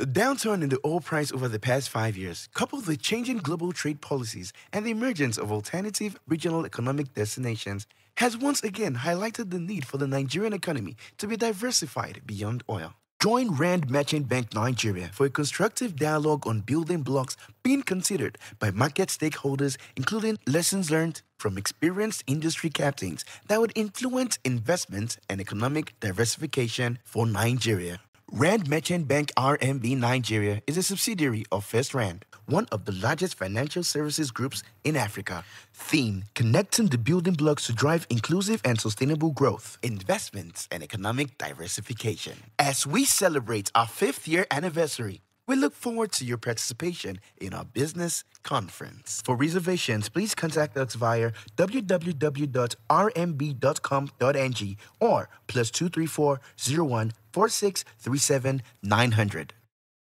The downturn in the oil price over the past 5 years, coupled with changing global trade policies and the emergence of alternative regional economic destinations, has once again highlighted the need for the Nigerian economy to be diversified beyond oil. Join Rand Merchant Bank Nigeria for a constructive dialogue on building blocks being considered by market stakeholders, including lessons learned from experienced industry captains that would influence investment and economic diversification for Nigeria. Rand Merchant Bank RMB Nigeria is a subsidiary of First Rand, one of the largest financial services groups in Africa. Theme: connecting the building blocks to drive inclusive and sustainable growth, investments, and economic diversification. As we celebrate our 5th year anniversary, we look forward to your participation in our business conference. For reservations, please contact us via www.rmb.com.ng or +234 01 4637 900.